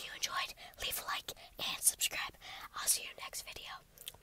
If you enjoyed, leave a like and subscribe. I'll see you next video.